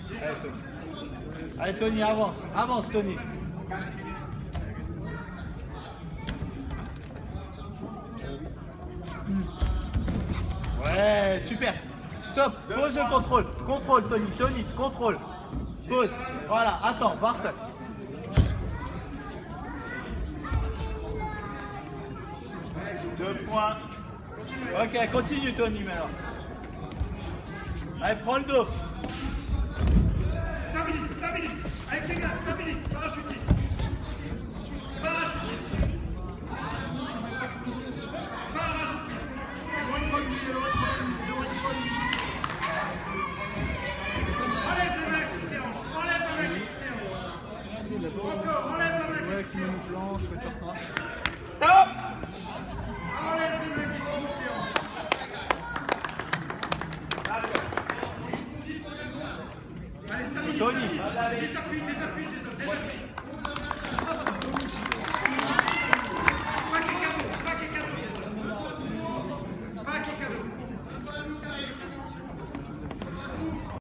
Allez, Tony. Allez, Tony, avance. Avance, Tony. Ouais, super. Stop. Pose le contrôle. Contrôle, Tony. Tony, contrôle. Pose. Voilà, attends, partage. 2 points. Ok, continue, Tony, maintenant. Allez, prends le dos. Stabilise, stabilise. Avec les mains, stabilise. Parachutiste. Parachutiste. Parachutiste. Enlève la main qui dérange. Enlève la main qui dérange. Encore, enlève la main Ouais, qui met une planche, faut toujours prendre. Stop. Enlève les mains qui dérange. Allez, stabilise. Tony. Désappuie, désappuie, désappuie.